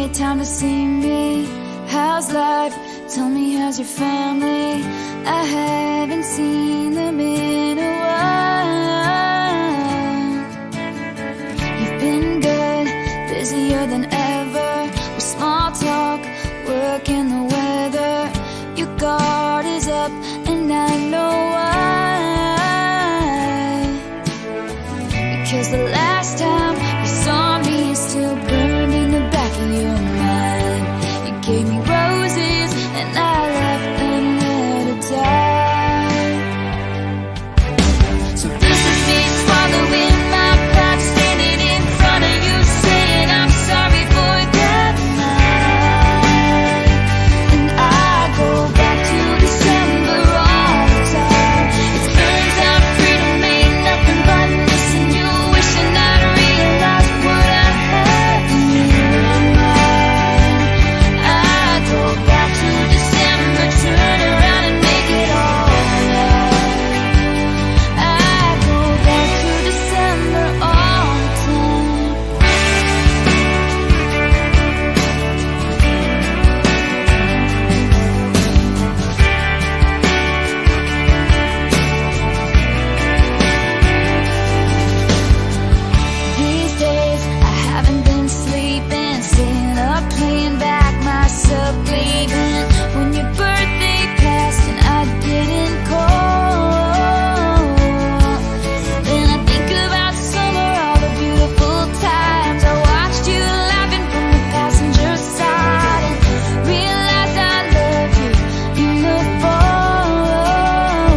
made time to see me. How's life? Tell me, how's your family? I haven't seen them in a while. You've been good, busier than ever, with small talk, work and the weather. Your guard is up and I know why. Because the last time you saw me is still burned in the back of your mind. You gave me roses and I left them there to die. So this is me swallowing my pride, standing in front of you saying I'm sorry for that night. And I go back to December all the time. It turns out freedom ain't nothing but missing you, wishing I'd realized what I had when you were mine. I go back to December, turn around and make it all right. I go back to December all the time. These days I haven't been sleeping, staying up playing back myself, leaving when your birthday passed and I didn't call. Then I think about summer, all the beautiful times I watched you laughing from the passenger side, and realized I love you in the fall.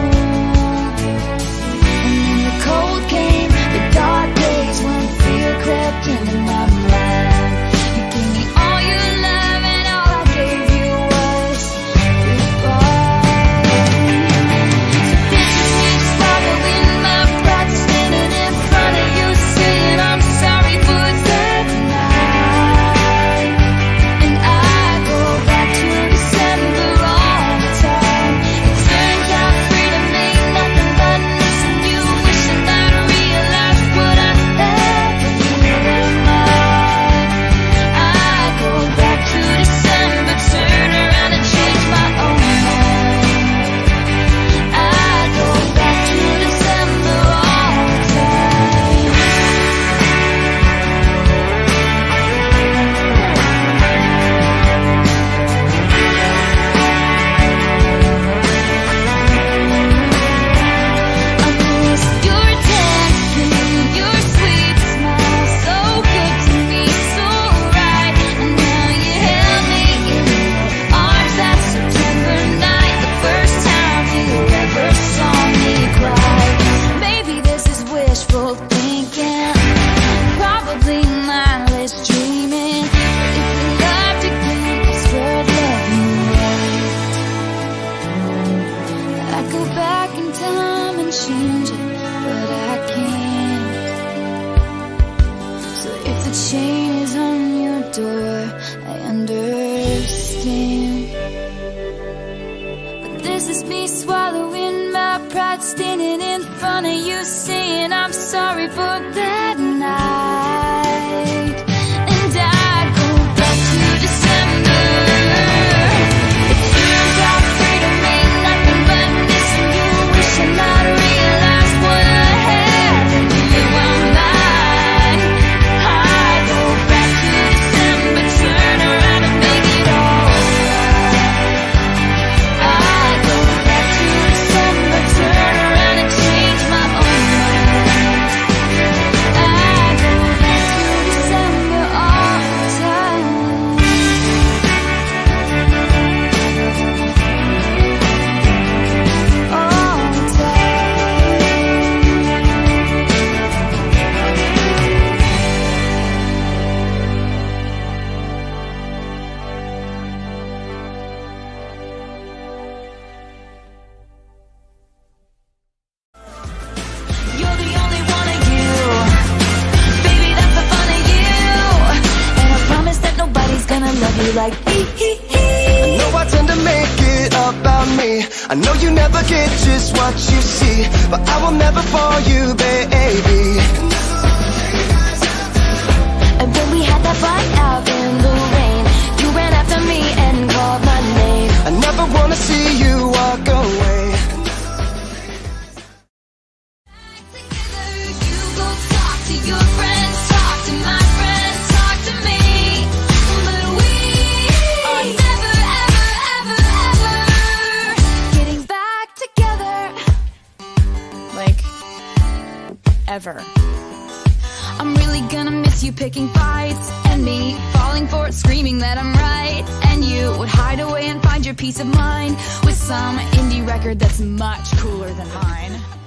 And then the cold came, the dark days when fear crept into my mind. You gave me all your love and all I gave you was goodbye. So this is me swallowing my pride, standing in front of you saying I'm sorry for that night. And I go back to December all the time. It turns out freedom ain't nothing but missing you, wishing I'd realized what I had when you were mine. I go back to December, turn around and change my own mind. I go back to December all the time. I miss your dancing, your sweet smile, so good to me, so right. And now you held me in your arms that September night, the first time you ever saw me cry. Maybe this is wishful thinking, probably mindless dreaming. But if you loved again, I swear I'd love you right. I go back in time and change it, but I can't. So if the chain is on your door, I understand. But this is me swallowing my pride, standing in front of you saying I'm sorry for that night. And I go back to December. It turns out freedom ain't nothing but missing you, wishing I'd realized what I had when you were mine. I go back to December, turn around and make it all right. I go back to December, turn around and change my own mind. I go back to December all the time. All the time. You're the only one of you, baby, that's the fun of you. And I promise that nobody's gonna love you like me. I know I tend to make it about me. I know you never get just what you see, but I will never fall you, baby. And when we had that fight out in the rain, to your friends, talk to my friends, talk to me. But we are never, ever, ever, ever getting back together. Like, ever. I'm really gonna miss you picking fights, and me falling for it, screaming that I'm right. And you would hide away and find your peace of mind with some indie record that's much cooler than mine.